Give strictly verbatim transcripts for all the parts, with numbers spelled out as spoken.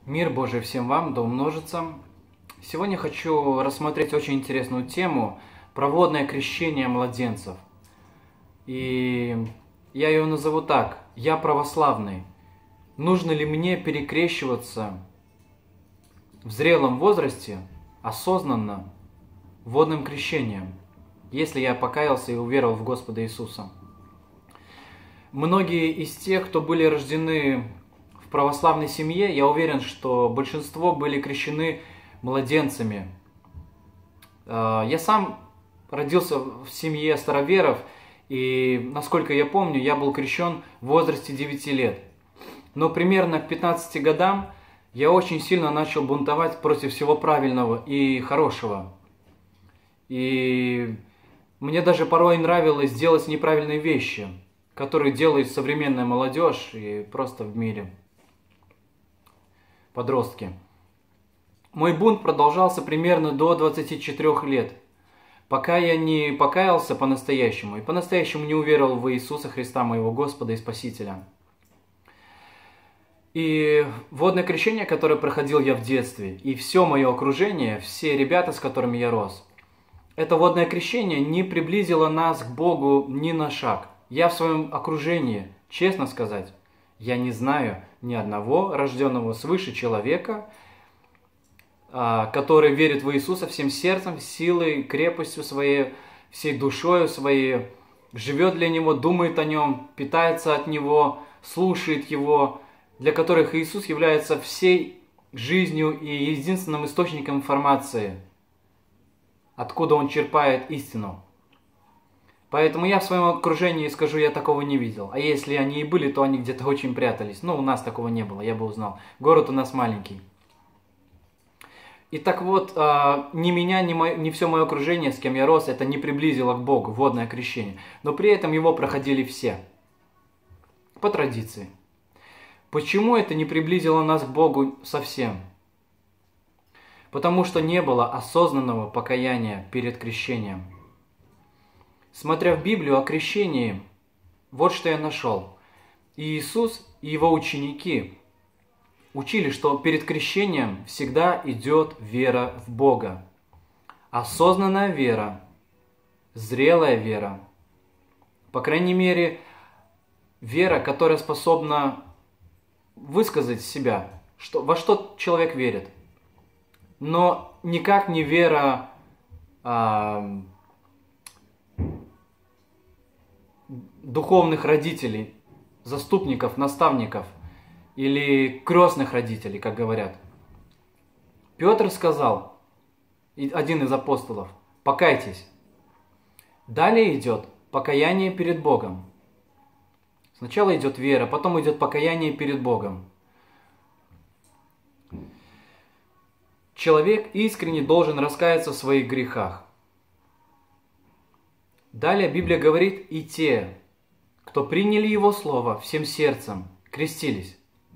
Мир Божий всем вам, да умножится. Сегодня хочу рассмотреть очень интересную тему – проводное крещение младенцев. И я ее назову так – «Я православный». Нужно ли мне перекрещиваться в зрелом возрасте, осознанно, водным крещением, если я покаялся и уверовал в Господа Иисуса? Многие из тех, кто были рождены в православной семье, я уверен, что большинство были крещены младенцами. Я сам родился в семье староверов, и, насколько я помню, я был крещен в возрасте девяти лет. Но примерно к пятнадцати годам я очень сильно начал бунтовать против всего правильного и хорошего. И мне даже порой нравилось делать неправильные вещи, которые делает современная молодежь и просто в мире подростки. Мой бунт продолжался примерно до двадцати четырёх лет, пока я не покаялся по-настоящему и по-настоящему не уверовал в Иисуса Христа, моего Господа и Спасителя. И водное крещение, которое проходил я в детстве, и все мое окружение, все ребята, с которыми я рос, это водное крещение не приблизило нас к Богу ни на шаг. Я в своем окружении, честно сказать, я не знаю ни одного рожденного свыше человека, который верит в Иисуса всем сердцем, силой, крепостью своей, всей душою своей, живет для Него, думает о Нем, питается от Него, слушает Его, для которых Иисус является всей жизнью и единственным источником информации, откуда Он черпает истину. Поэтому я в своем окружении скажу, я такого не видел. А если они и были, то они где-то очень прятались. Ну, у нас такого не было, я бы узнал. Город у нас маленький. И так вот, ни меня, ни, мое, ни все мое окружение, с кем я рос, это не приблизило к Богу, водное крещение. Но при этом его проходили все. По традиции. Почему это не приблизило нас к Богу совсем? Потому что не было осознанного покаяния перед крещением. Смотря в Библию о крещении, вот что я нашел. Иисус и его ученики учили, что перед крещением всегда идет вера в Бога. Осознанная вера, зрелая вера. По крайней мере, вера, которая способна высказать себя, что, во что человек верит. Но никак не вера а, духовных родителей, заступников, наставников или крестных родителей, как говорят. Петр сказал, один из апостолов, покайтесь. Далее идет покаяние перед Богом. Сначала идет вера, потом идет покаяние перед Богом. Человек искренне должен раскаяться в своих грехах. Далее Библия говорит, и те, кто приняли Его Слово всем сердцем, крестились.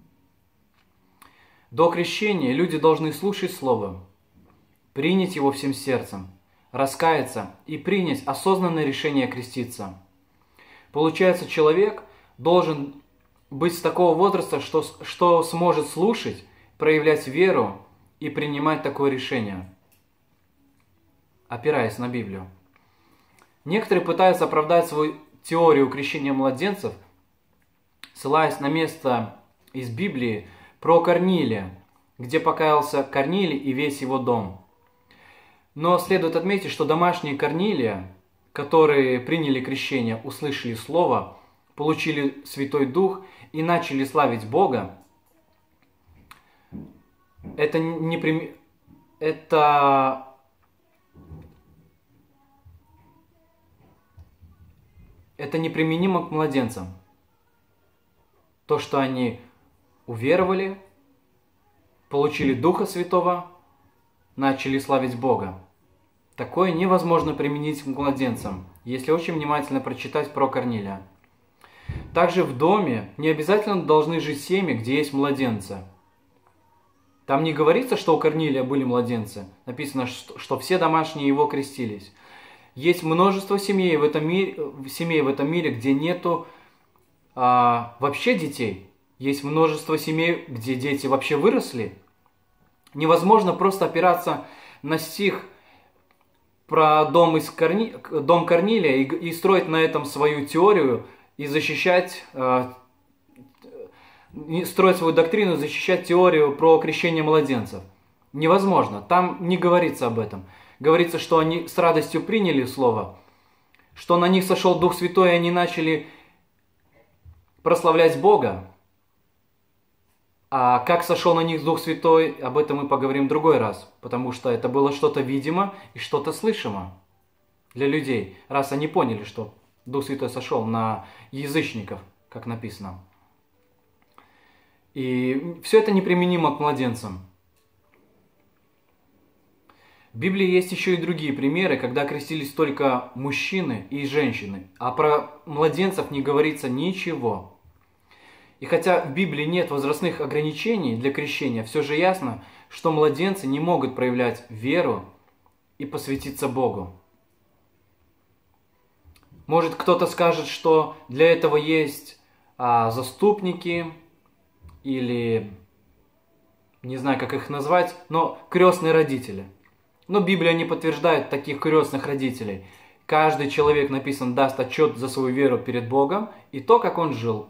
До крещения люди должны слушать Слово, принять его всем сердцем, раскаяться и принять осознанное решение креститься. Получается, человек должен быть с такого возраста, что, что сможет слушать, проявлять веру и принимать такое решение, опираясь на Библию. Некоторые пытаются оправдать свою теорию крещения младенцев, ссылаясь на место из Библии про Корнилия, где покаялся Корнилий и весь его дом. Но следует отметить, что домашние Корнилия, которые приняли крещение, услышали Слово, получили Святой Дух и начали славить Бога, это не прим... это это неприменимо к младенцам. То, что они уверовали, получили Духа Святого, начали славить Бога. Такое невозможно применить к младенцам, если очень внимательно прочитать про Корнилия. Также в доме не обязательно должны жить семьи, где есть младенцы. Там не говорится, что у Корнилия были младенцы. Написано, что, что все домашние его крестились. Есть множество семей в этом мире, семей в этом мире, где нету а, вообще детей. Есть множество семей, где дети вообще выросли. Невозможно просто опираться на стих про дом, из Корни... дом Корнилия и, и строить на этом свою теорию и защищать, э, строить свою доктрину, защищать теорию про крещение младенцев. Невозможно. Там не говорится об этом. Говорится, что они с радостью приняли слово, что на них сошел Дух Святой, и они начали прославлять Бога. А как сошел на них Дух Святой, об этом мы поговорим в другой раз, потому что это было что-то видимо и что-то слышимо для людей, раз они поняли, что Дух Святой сошел на язычников, как написано. И все это неприменимо к младенцам. В Библии есть еще и другие примеры, когда крестились только мужчины и женщины, а про младенцев не говорится ничего. И хотя в Библии нет возрастных ограничений для крещения, все же ясно, что младенцы не могут проявлять веру и посвятиться Богу. Может, кто-то скажет, что для этого есть а, заступники или, не знаю, как их назвать, но крестные родители. Но Библия не подтверждает таких крестных родителей. Каждый человек, написан, даст отчет за свою веру перед Богом и то, как он жил.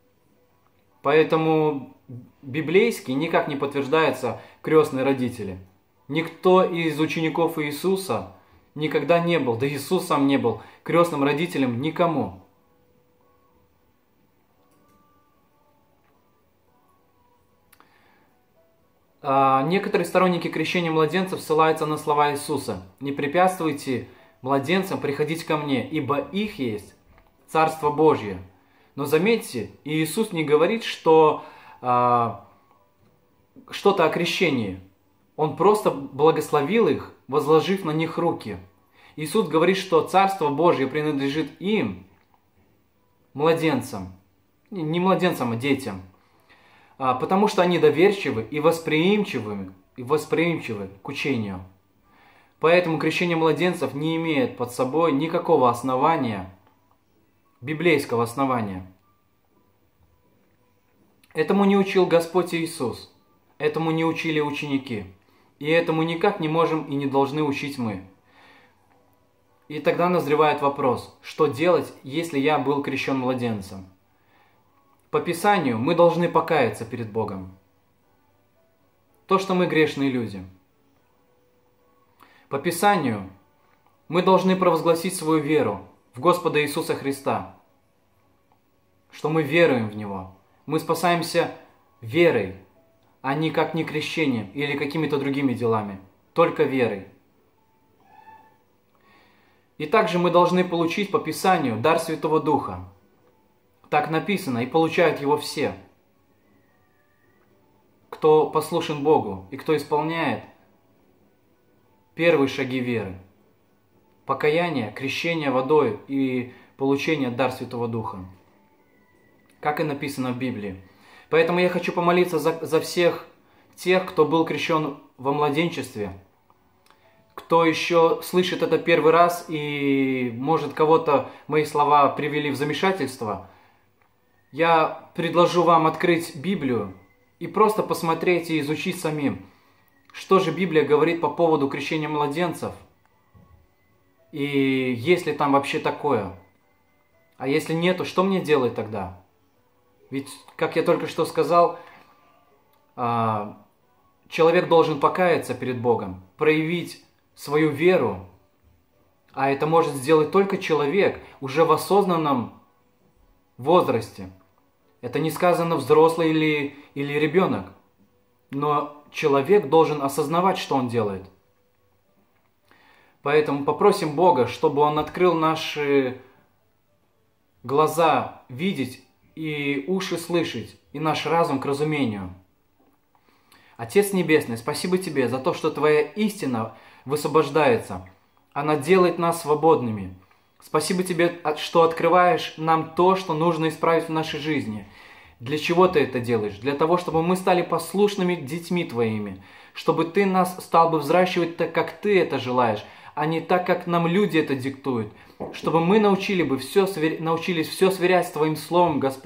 Поэтому библейски никак не подтверждаются крестные родители. Никто из учеников Иисуса никогда не был, да Иисус сам не был крестным родителем никому. Некоторые сторонники крещения младенцев ссылаются на слова Иисуса: «Не препятствуйте младенцам приходить ко мне, ибо их есть Царство Божье». Но заметьте, Иисус не говорит, что а, что-то о крещении. Он просто благословил их, возложив на них руки. Иисус говорит, что Царство Божье принадлежит им, младенцам. Не младенцам, а детям. Потому что они доверчивы и восприимчивы, и восприимчивы к учению. Поэтому крещение младенцев не имеет под собой никакого основания, библейского основания. Этому не учил Господь Иисус, этому не учили ученики, и этому никак не можем и не должны учить мы. И тогда назревает вопрос: что делать, если я был крещен младенцем? По Писанию мы должны покаяться перед Богом. То, что мы грешные люди. По Писанию мы должны провозгласить свою веру в Господа Иисуса Христа, что мы веруем в Него. Мы спасаемся верой, а никак не крещением или какими-то другими делами, только верой. И также мы должны получить по Писанию дар Святого Духа. Так написано, и получают его все, кто послушен Богу и кто исполняет первые шаги веры. Покаяние, крещение водой и получение дар Святого Духа. Как и написано в Библии. Поэтому я хочу помолиться за, за всех тех, кто был крещен во младенчестве, кто еще слышит это первый раз и, может, кого-то мои слова привели в замешательство. Я предложу вам открыть Библию и просто посмотреть и изучить самим, что же Библия говорит по поводу крещения младенцев, и есть ли там вообще такое. А если нету, что мне делать тогда? Ведь, как я только что сказал, человек должен покаяться перед Богом, проявить свою веру, а это может сделать только человек уже в осознанном возрасте. Это не сказано взрослый или, или ребенок, но человек должен осознавать, что он делает. Поэтому попросим Бога, чтобы Он открыл наши глаза видеть и уши слышать, и наш разум к разумению. Отец Небесный, спасибо Тебе за то, что Твоя истина высвобождается. Она делает нас свободными. Спасибо Тебе, что открываешь нам то, что нужно исправить в нашей жизни. Для чего Ты это делаешь? Для того, чтобы мы стали послушными детьми Твоими. Чтобы Ты нас стал бы взращивать так, как Ты это желаешь, а не так, как нам люди это диктуют. Чтобы мы научили бы все, научились все сверять с Твоим Словом, Господь,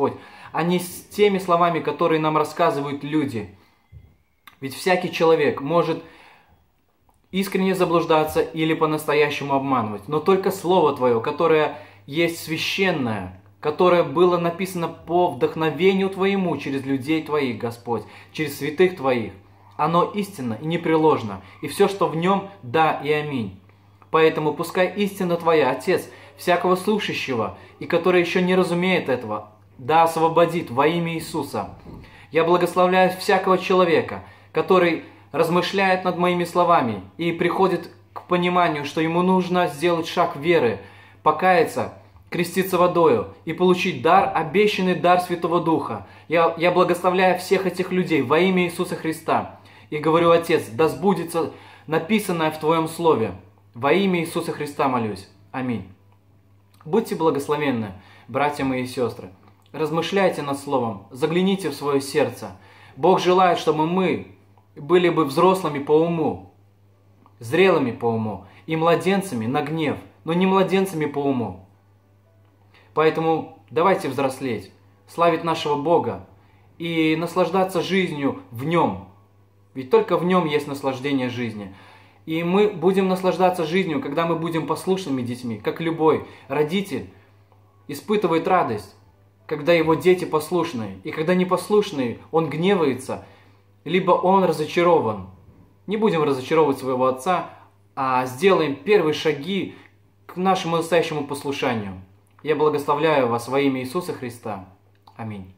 а не с теми словами, которые нам рассказывают люди. Ведь всякий человек может искренне заблуждаться или по-настоящему обманывать, но только Слово Твое, которое есть священное, которое было написано по вдохновению Твоему через людей Твоих, Господь, через святых Твоих, оно истинно и непреложно, и все, что в нем, да и аминь. Поэтому пускай истина Твоя, Отец, всякого слушающего, и который еще не разумеет этого, да освободит во имя Иисуса. Я благословляю всякого человека, который размышляет над моими словами и приходит к пониманию, что ему нужно сделать шаг веры, покаяться, креститься водою и получить дар, обещанный дар Святого Духа. Я, я благословляю всех этих людей во имя Иисуса Христа и говорю: Отец, да сбудется написанное в Твоем Слове. Во имя Иисуса Христа молюсь. Аминь. Будьте благословенны, братья мои и сестры. Размышляйте над Словом, загляните в свое сердце. Бог желает, чтобы мы были бы взрослыми по уму, зрелыми по уму и младенцами на гнев, но не младенцами по уму. Поэтому давайте взрослеть, славить нашего Бога и наслаждаться жизнью в Нем. Ведь только в Нем есть наслаждение жизни. И мы будем наслаждаться жизнью, когда мы будем послушными детьми, как любой родитель испытывает радость, когда его дети послушные. И когда непослушные, он гневается, либо он разочарован. Не будем разочаровывать своего отца, а сделаем первые шаги к нашему настоящему послушанию. Я благословляю вас во имя Иисуса Христа. Аминь.